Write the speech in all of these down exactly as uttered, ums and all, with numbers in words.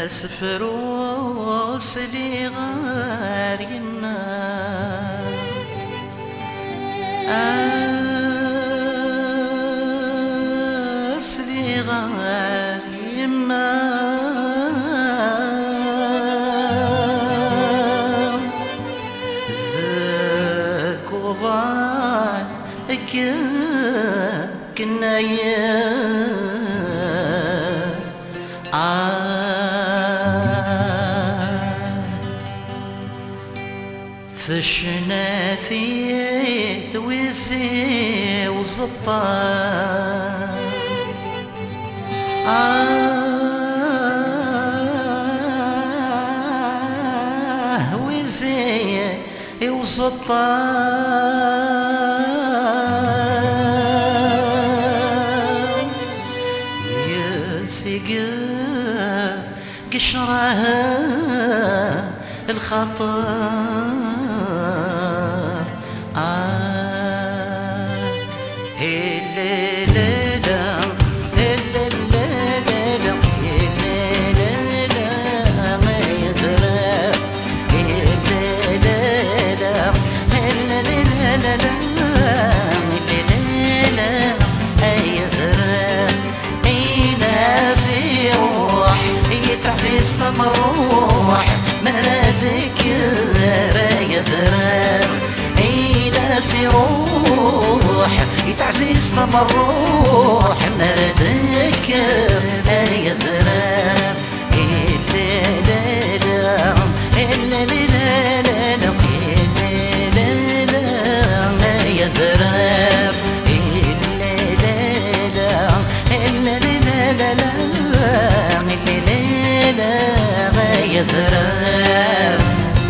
سفروس لي غار يما أسلي غار يما ذاك وضال كنا يا فشنا في وزي وزطان آه وزي وزطان يا سيقى قشرها الخطر مروح مرادك يا ذراب اي ناس يروح يتعزيز مروح مرادك يا ذراب لا لا لا لا لا لا لا يا ذراب لا لا لا لا لا لا يا ذراب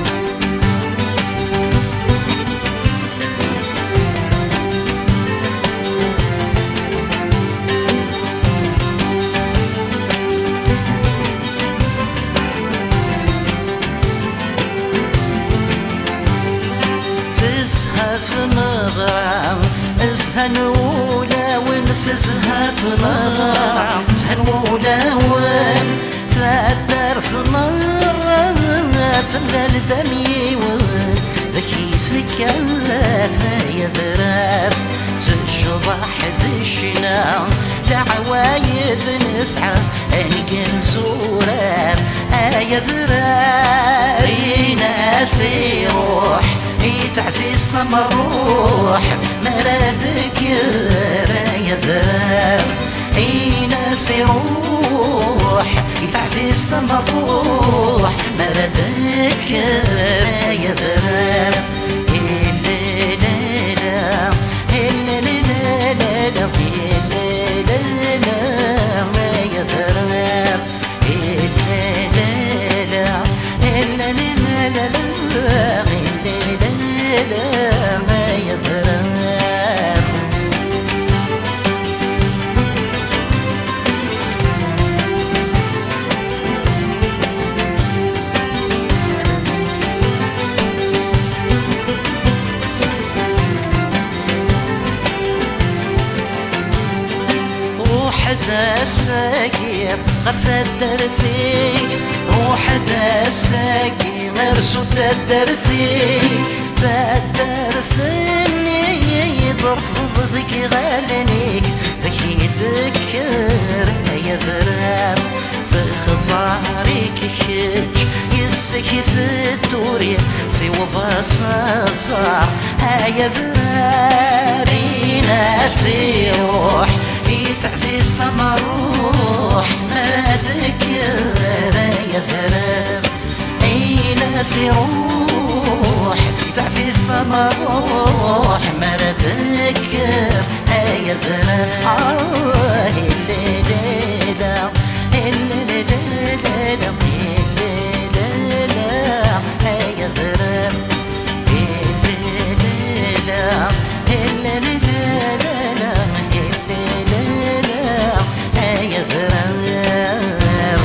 تزهف مغرام ازهن ولا ونفزها في مغرام ازهن ولا ون تقدر مرة فلا الدمي ذكي تكلف يا ذراب تشبح ذشنا لعوايد نسعى نلقى نزورات يا ذراب ناس يروح يتعزيز مروح مرادك يا ذراب اي ناس يروح يتعزيز مروح مردك يا ذراب إلا لا لا إلا لا لا لا إلا لا لا يا ذراب إلا لا لا إلا لا لا لا إلا لا لا يا ذراب وحدة الساقيب غرسة الدرسيك وحدة الساقيب مرسوت الدرسيك تدرسني يضرب ضدك غالنيك ذكي ذكر يا ذراب في خصاريك خج يسكي في الدوري سوى فصار يا ذراب ناس يروح يتعزيز مروح مرادك يا ذراب اي ناس يروح يتعزيز مروح مرادك يا ذراب لا لا لا لا لا لا يا ذراب لا لا لا يا ذراب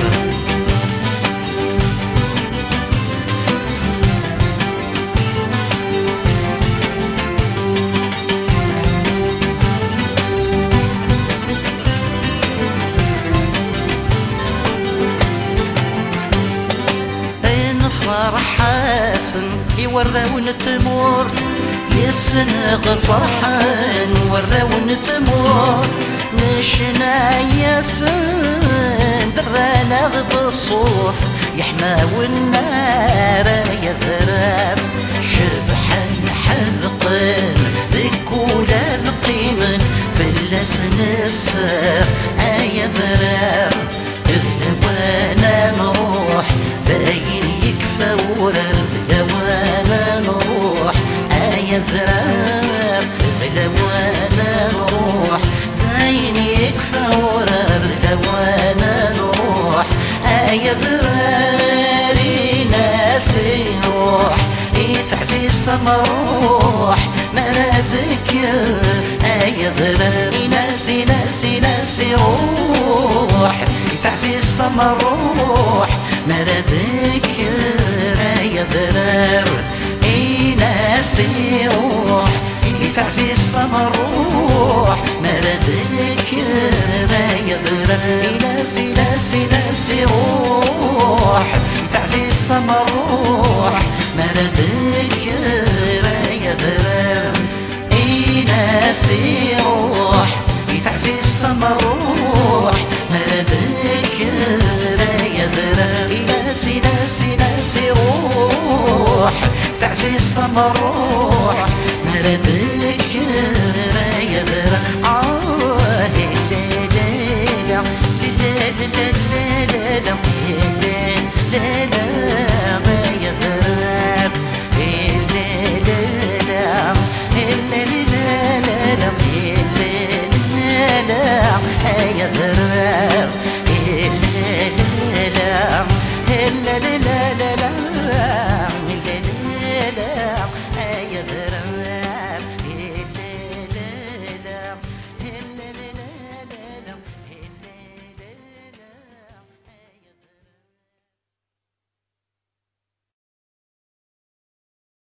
يوراون تمور يسنغ فرحان وراون تمور نشنا ياسن درانا غد الصوت يحماو النار يا ذرار شبحان حذقن ذكولا ذقيمن فلس نسر يا ذرار وانا نروح زين يكفى ورد وانا نروح يا ذرار وانا نروح زين يكفى ورد وانا نروح يا ذرار ناس يروح يتعزيز مروح مرادك يا ذرار ناس ناس ناس يروح يتعزيز مروح مرادك يا ذرار ناس يروح يتعزيز مروح مرادك يا ذرار ناس ناس ناس يروح يتعزيز مروح مرادك يا ذرار ناس يروح يتعزيز مروح مرادك يا ذرار ناس ناس ناس يروح تعزيز مروح مرادك